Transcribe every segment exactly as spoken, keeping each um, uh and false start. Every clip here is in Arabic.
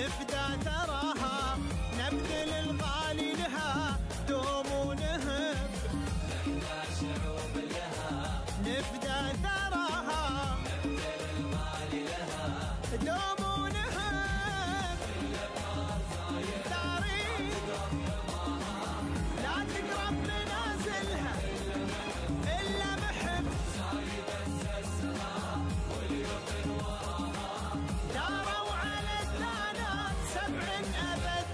نفدى ثراها نبذل الغالي لها دوم ونهب نحنا شعوب لها نفدى ثراها نبذل الغالي لها دوم ونهب تاريخ لا تقرب منازلها إلا محب زايد أسسها واليقين وراها داروا على الثانات سبع أبد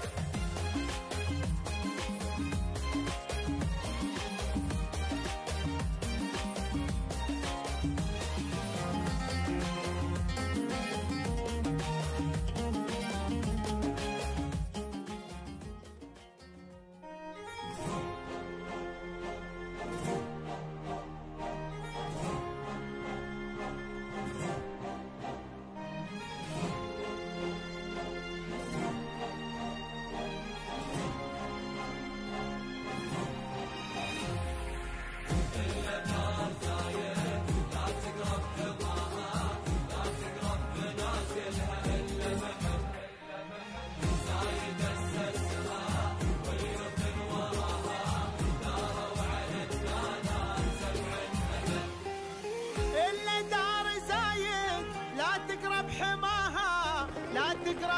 تقرب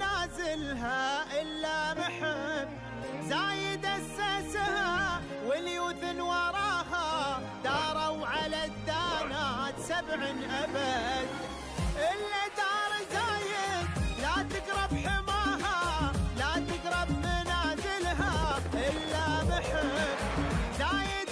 منازلها إلا محب زايد أسسها واليوثن وراها داروا على الدانات سبع أبد إلا دار زايد لا تقرب حماها لا تقرب منازلها إلا محب زايد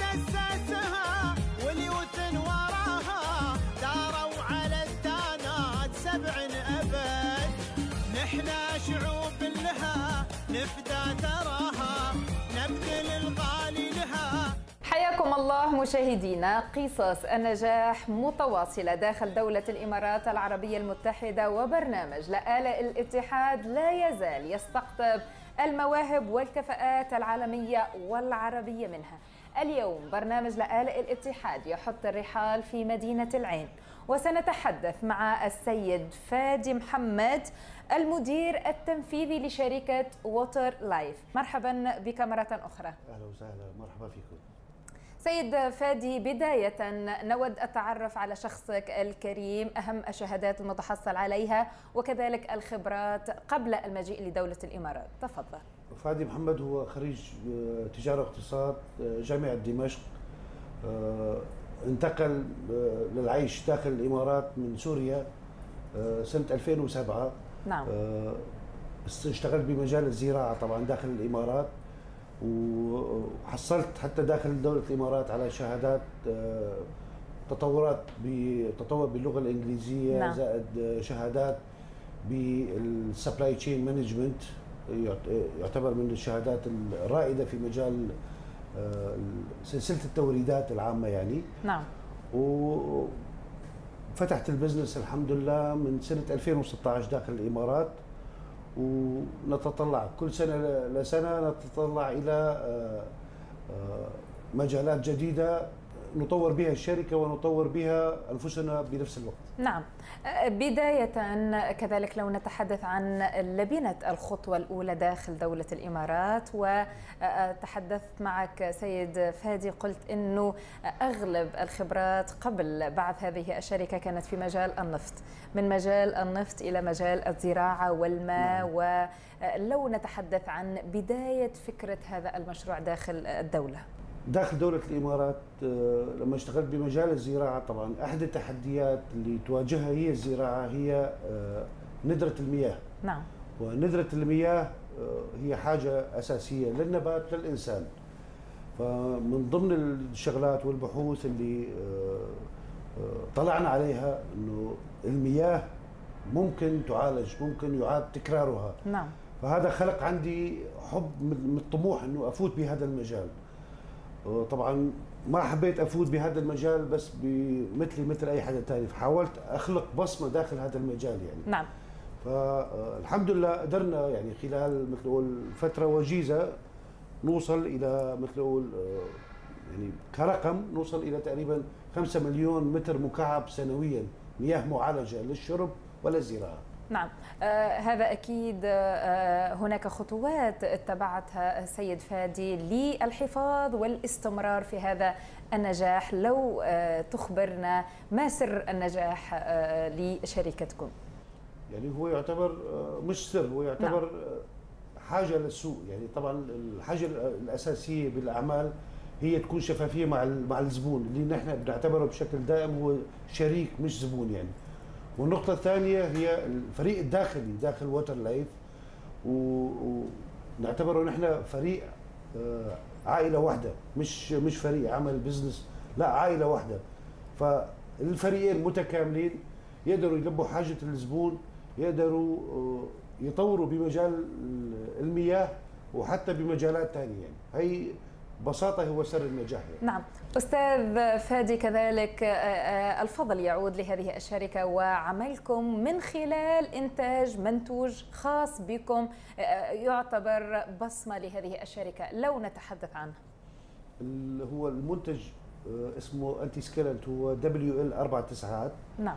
أسسها واليوثن وراها داروا على الدانات سبع أبد نحنا شعوب لها نفدى ثراها نبذل الغالي لها. حياكم الله مشاهدينا. قصص النجاح متواصلة داخل دولة الإمارات العربية المتحدة وبرنامج لآلاء الاتحاد لا يزال يستقطب المواهب والكفاءات العالمية والعربية منها. اليوم برنامج لآلاء الاتحاد يحط الرحال في مدينة العين وسنتحدث مع السيد فادي محمد المدير التنفيذي لشركة ووتر لايف. مرحبا بك مرة أخرى. أهلا وسهلا، مرحبا فيكم. سيد فادي، بداية نود التعرف على شخصك الكريم، أهم الشهادات المتحصل عليها وكذلك الخبرات قبل المجيء لدولة الإمارات. تفضل. فادي محمد هو خريج تجارة واقتصاد جامعة دمشق، انتقل للعيش داخل الإمارات من سوريا سنة ألفين وسبعة. نعم. اشتغلت بمجال الزراعة طبعا داخل الإمارات، وحصلت حتى داخل دولة الإمارات على شهادات تطورات بتطور باللغة الإنجليزية. نعم. زائد شهادات بالسبلاي تشين مانجمنت، يعتبر من الشهادات الرائدة في مجال سلسلة التوريدات العامة يعني. نعم. وفتحت البزنس الحمد لله من سنة ألفين وستة عشر داخل الإمارات، ونتطلع كل سنة لسنة نتطلع إلى مجالات جديدة نطور بها الشركة ونطور بها أنفسنا بنفس الوقت. نعم. بداية كذلك لو نتحدث عن لبنة الخطوة الأولى داخل دولة الإمارات، وتحدثت معك سيد فادي قلت أنه أغلب الخبرات قبل بعث هذه الشركة كانت في مجال النفط، من مجال النفط إلى مجال الزراعة والماء. نعم. ولو نتحدث عن بداية فكرة هذا المشروع داخل الدولة. داخل دولة الإمارات لما اشتغلت بمجال الزراعة، طبعا أحد التحديات اللي تواجهها هي الزراعة هي ندرة المياه. نعم. وندرة المياه هي حاجة أساسية للنبات للإنسان. فمن ضمن الشغلات والبحوث اللي طلعنا عليها إنه المياه ممكن تعالج، ممكن يعاد تكرارها. نعم. فهذا خلق عندي حب من الطموح إنه أفوت بهذا المجال. طبعا ما حبيت افوت بهذا المجال بس بمثلي مثل اي حدا ثاني، فحاولت اخلق بصمه داخل هذا المجال يعني. نعم. فالحمد لله قدرنا يعني خلال مثل نقول فتره وجيزه نوصل الى مثل نقول يعني كرقم نوصل الى تقريبا خمسة مليون متر مكعب سنويا مياه معالجه للشرب وللزراعه. نعم، آه هذا أكيد. آه هناك خطوات اتبعتها السيد فادي للحفاظ والاستمرار في هذا النجاح. لو آه تخبرنا ما سر النجاح آه لشركتكم؟ يعني هو يعتبر مش سر، هو يعتبر نعم. حاجة للسوق. يعني طبعا الحاجة الأساسية بالأعمال هي تكون شفافية مع مع الزبون اللي نحن بنعتبره بشكل دائم هو شريك مش زبون يعني. والنقطة الثانية هي الفريق الداخلي داخل ووتر لايف، ونعتبره نحن فريق عائلة واحدة، مش مش فريق عمل بزنس، لا عائلة واحدة. فالفريقين متكاملين يقدروا يلبوا حاجة الزبون، يقدروا يطوروا بمجال المياه وحتى بمجالات ثانية. يعني هي ببساطة هو سر النجاح يعني. نعم أستاذ فادي، كذلك الفضل يعود لهذه الشركة وعملكم من خلال إنتاج منتوج خاص بكم يعتبر بصمة لهذه الشركة، لو نتحدث عنه. هو المنتج اسمه أنتي سكيلنت، هو دبليو إل أربع تسعات. نعم.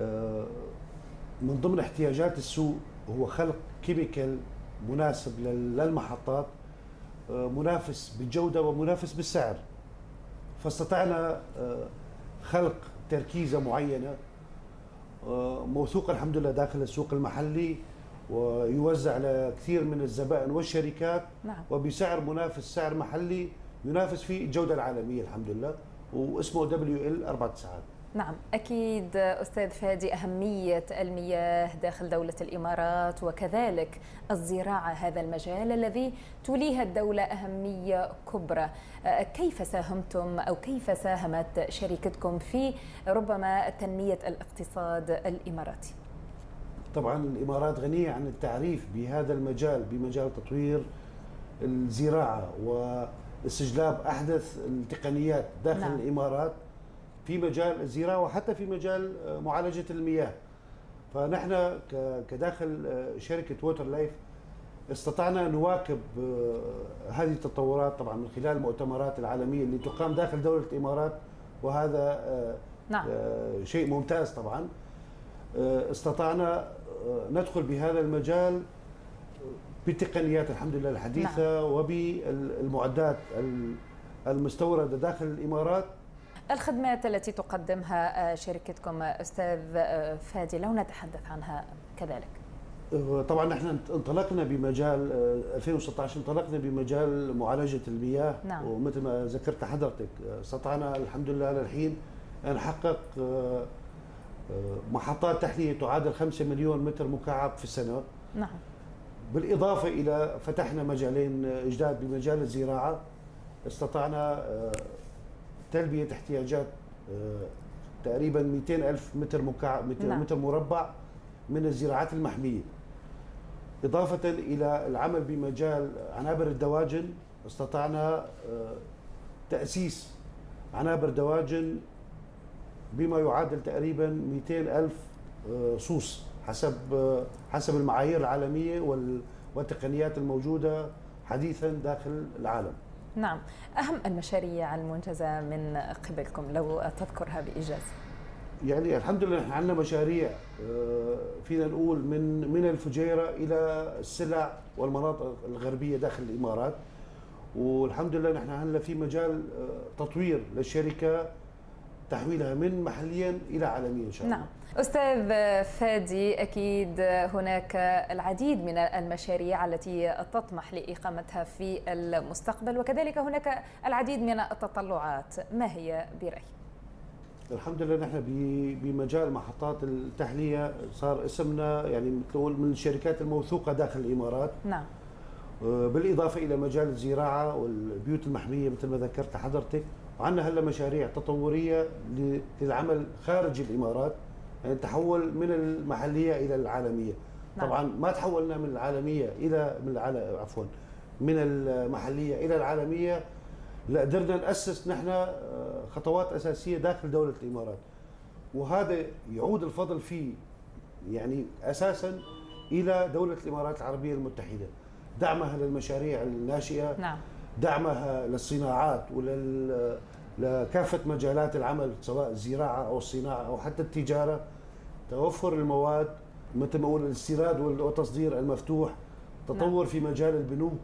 من ضمن احتياجات السوق هو خلق كيميكال مناسب للمحطات، منافس بالجودة ومنافس بالسعر. فاستطعنا خلق تركيزة معينة موثوقة الحمد لله داخل السوق المحلي، ويوزع لكثير من الزبائن والشركات. نعم. وبسعر منافس، سعر محلي ينافس فيه الجودة العالمية الحمد لله، واسمه دبليو إل أربع تسعات. نعم أكيد أستاذ فادي، أهمية المياه داخل دولة الإمارات وكذلك الزراعة، هذا المجال الذي توليها الدولة أهمية كبرى. كيف ساهمتم أو كيف ساهمت شركتكم في ربما تنمية الاقتصاد الإماراتي؟ طبعا الإمارات غنية عن التعريف بهذا المجال، بمجال تطوير الزراعة واستجلاب أحدث التقنيات داخل نعم. الإمارات في مجال الزراعة وحتى في مجال معالجة المياه. فنحن كداخل شركة ووتر لايف استطعنا نواكب هذه التطورات طبعا من خلال المؤتمرات العالمية اللي تقام داخل دولة الإمارات، وهذا نعم. شيء ممتاز. طبعا استطعنا ندخل بهذا المجال بالتقنيات الحمد لله الحديثة نعم. وبالمعدات المستوردة داخل الإمارات. الخدمات التي تقدمها شركتكم أستاذ فادي لو نتحدث عنها كذلك. طبعا نحن انطلقنا بمجال ألفين وستة عشر، انطلقنا بمجال معالجة المياه. نعم. ومثل ما ذكرت حضرتك استطعنا الحمد لله للحين أن نحقق محطات تحلية تعادل خمسة مليون متر مكعب في السنة. نعم. بالإضافة إلى فتحنا مجالين جداد بمجال الزراعة، استطعنا تلبية احتياجات تقريبا مئتين ألف متر مكعب نعم. متر مربع من الزراعات المحمية. إضافة إلى العمل بمجال عنابر الدواجن، استطعنا تأسيس عنابر دواجن بما يعادل تقريبا مئتين ألف صوص حسب حسب المعايير العالمية والتقنيات الموجودة حديثا داخل العالم. نعم، أهم المشاريع المنجزة من قبلكم لو تذكرها بإيجاز. يعني الحمد لله نحن عندنا مشاريع فينا نقول من من الفجيرة إلى السلع والمناطق الغربية داخل الإمارات، والحمد لله نحن هلا في مجال تطوير للشركة تحويلها من محليا إلى عالميا إن شاء الله. نعم أستاذ فادي، أكيد هناك العديد من المشاريع التي تطمح لإقامتها في المستقبل، وكذلك هناك العديد من التطلعات، ما هي برأيك؟ الحمد لله نحن بمجال محطات التحلية صار اسمنا يعني نقول من الشركات الموثوقة داخل الإمارات. نعم. بالإضافة إلى مجال الزراعة والبيوت المحمية مثل ما ذكرت حضرتك، وعندنا هلا مشاريع تطورية للعمل خارج الإمارات، يعني تحول من المحلية إلى العالمية. نعم. طبعا ما تحولنا من العالمية إلى من العالم عفوا من المحلية إلى العالمية، لا قدرنا نأسس نحن خطوات أساسية داخل دولة الإمارات، وهذا يعود الفضل فيه يعني أساسا إلى دولة الإمارات العربية المتحدة، دعمها للمشاريع الناشئة. نعم. دعمها للصناعات ولل لكافة مجالات العمل سواء الزراعة أو الصناعة أو حتى التجارة، توفر المواد مثل ما اقول الاستيراد والتصدير المفتوح، تطور نعم. في مجال البنوك،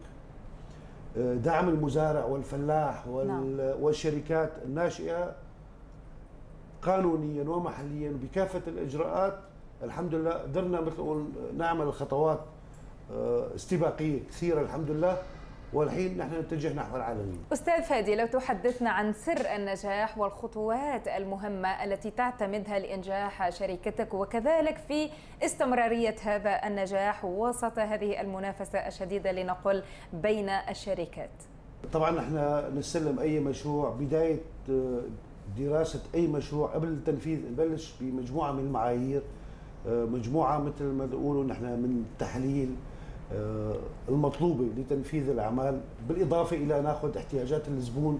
دعم المزارع والفلاح والشركات الناشئة قانونيا ومحليا بكافة الإجراءات. الحمد لله قدرنا مثل نعمل خطوات استباقية كثيرة الحمد لله، والحين نحن نتجه نحو العالمية. أستاذ فادي، لو تحدثنا عن سر النجاح والخطوات المهمة التي تعتمدها لإنجاح شركتك، وكذلك في استمرارية هذا النجاح وسط هذه المنافسة الشديدة لنقل بين الشركات. طبعا نحن نستلم أي مشروع، بداية دراسة أي مشروع قبل التنفيذ نبلش بمجموعة من المعايير، مجموعة مثل ما بيقولوا نحن من التحليل المطلوبة لتنفيذ الأعمال، بالإضافة إلى ناخذ احتياجات الزبون،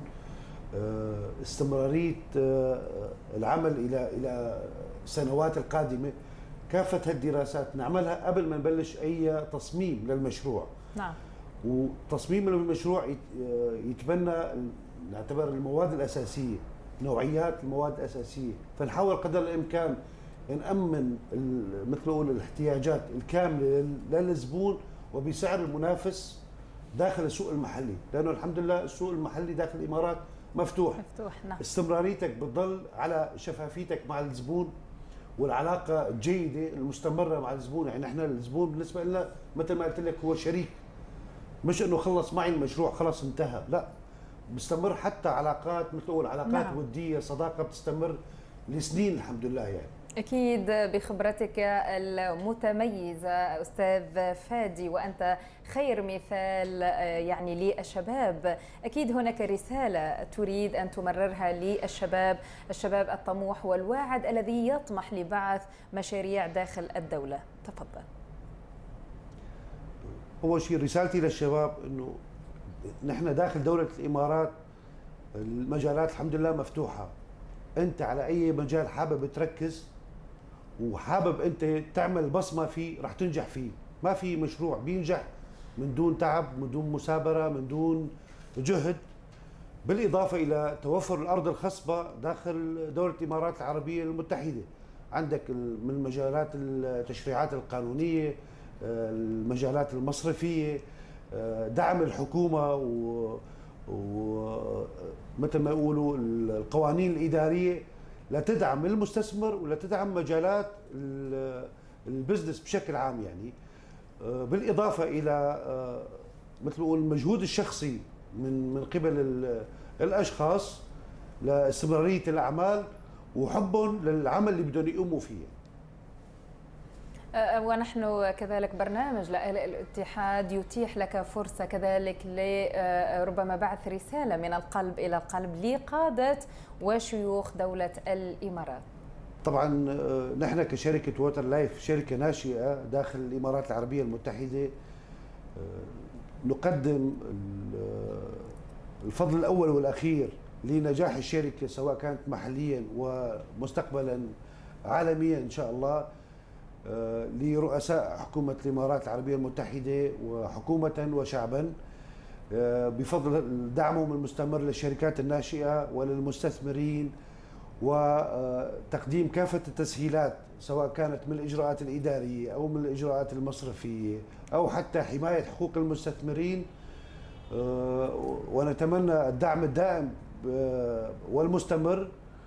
استمرارية العمل إلى إلى السنوات القادمة. كافة هالدراسات نعملها قبل ما نبلش أي تصميم للمشروع. نعم. وتصميم المشروع يتبنى نعتبر المواد الأساسية، نوعيات المواد الأساسية، فنحاول قدر الإمكان نأمن مثل ما نقول الاحتياجات الكاملة للزبون وبسعر المنافس داخل السوق المحلي، لأنه الحمد لله السوق المحلي داخل الإمارات مفتوح. مفتوح نعم. استمراريتك بتضل على شفافيتك مع الزبون والعلاقة الجيدة المستمرة مع الزبون. يعني نحن الزبون بالنسبة لنا مثل ما قلت لك هو شريك، مش إنه خلص معي المشروع خلص انتهى، لا، بستمر حتى علاقات مثل ما علاقات نعم. ودية، صداقة بتستمر لسنين الحمد لله. يعني أكيد بخبرتك المتميزة أستاذ فادي، وأنت خير مثال يعني للشباب، أكيد هناك رسالة تريد أن تمررها للشباب، الشباب الطموح والواعد الذي يطمح لبعث مشاريع داخل الدولة. تفضل. أول شيء رسالتي للشباب أنه نحن داخل دولة الإمارات المجالات الحمد لله مفتوحة. أنت على أي مجال حابب تركز وحابب أنت تعمل بصمة فيه رح تنجح فيه. ما في مشروع بينجح من دون تعب، من دون مثابرة، من دون جهد، بالإضافة إلى توفر الأرض الخصبة داخل دولة الإمارات العربية المتحدة. عندك من مجالات التشريعات القانونية، المجالات المصرفية، دعم الحكومة ومثل ما يقولوا القوانين الإدارية لتدعم المستثمر ولا تدعم مجالات البزنس بشكل عام. يعني بالإضافة إلى مثل ما نقول المجهود الشخصي من من قبل الأشخاص لاستمرارية الأعمال وحبهم للعمل اللي بدهم يقوموا فيه. ونحن كذلك برنامج لآلاء الاتحاد يتيح لك فرصة كذلك لربما بعث رسالة من القلب إلى القلب لقادة وشيوخ دولة الإمارات. طبعا نحن كشركة ووتر لايف شركة ناشئة داخل الإمارات العربية المتحدة، نقدم الفضل الأول والأخير لنجاح الشركة سواء كانت محليا ومستقبلا عالميا إن شاء الله لرؤساء حكومة الإمارات العربية المتحدة وحكومة وشعبا بفضل دعمهم المستمر للشركات الناشئة وللمستثمرين وتقديم كافة التسهيلات سواء كانت من الإجراءات الإدارية أو من الإجراءات المصرفية أو حتى حماية حقوق المستثمرين. ونتمنى الدعم الدائم والمستمر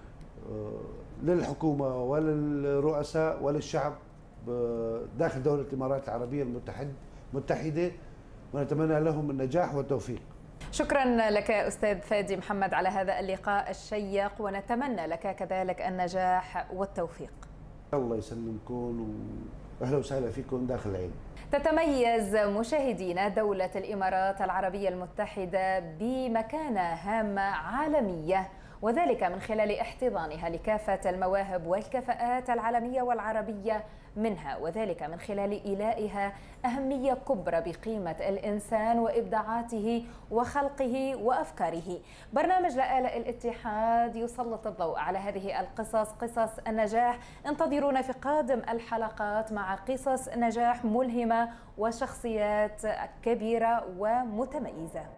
للحكومة وللرؤساء وللشعب داخل دولة الإمارات العربية المتحدة، ونتمنى لهم النجاح والتوفيق. شكرا لك أستاذ فادي محمد على هذا اللقاء الشيق، ونتمنى لك كذلك النجاح والتوفيق. الله يسلمكم وأهلا وسهلا فيكم داخل العين. تتميز مشاهدينا دولة الإمارات العربية المتحدة بمكانة هامة عالمية، وذلك من خلال احتضانها لكافة المواهب والكفاءات العالمية والعربية منها، وذلك من خلال إيلائها أهمية كبرى بقيمة الإنسان وإبداعاته وخلقه وأفكاره. برنامج لآلاء الاتحاد يسلط الضوء على هذه القصص، قصص النجاح. انتظرونا في قادم الحلقات مع قصص نجاح ملهمة وشخصيات كبيرة ومتميزة.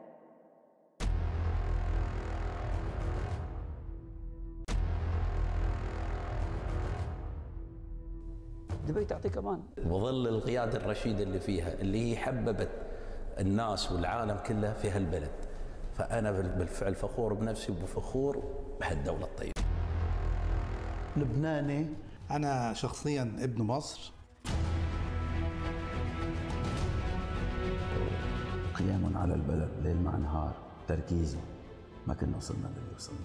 دبي تعطيك امان. وظل القياده الرشيده اللي فيها، اللي هي حببت الناس والعالم كله في هالبلد. فانا بالفعل فخور بنفسي وفخور بهالدوله الطيبه. لبناني. انا شخصيا ابن مصر. قيام على البلد ليل مع نهار، تركيزه، ما كنا وصلنا للي وصلنا.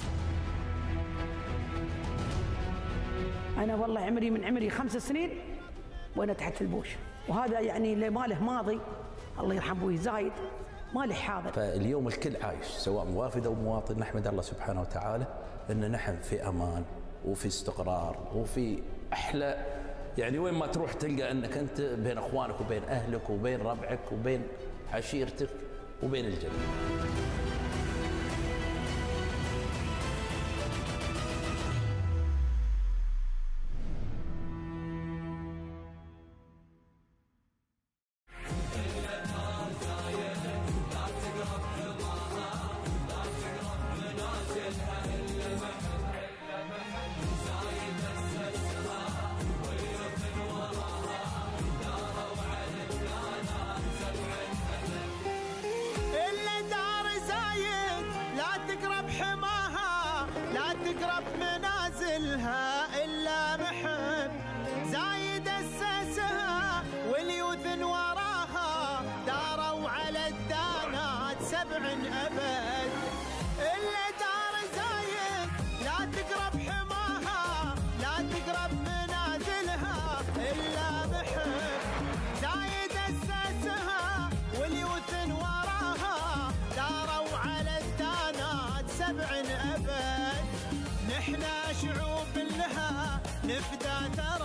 أنا والله عمري من عمري خمس سنين وأنا تحت البوش، وهذا يعني اللي ما له ماضي الله يرحم أبوي زايد، ما له حاضر. فاليوم الكل عايش سواء موافد أو مواطن، نحمد الله سبحانه وتعالى أن نحن في أمان وفي استقرار وفي أحلى، يعني وين ما تروح تلقى أنك أنت بين أخوانك وبين أهلك وبين ربعك وبين عشيرتك وبين الجنة. إلا محب زايد أسسها واليوثن وراها داروا على الدانات سبع أبد. إلا دار زايد لا تقرب حماها لا تقرب منازلها إلا محب زايد أسسها واليوثن وراها داروا على الدانات سبع أبد. نحنا شعوب لها نفدى ترى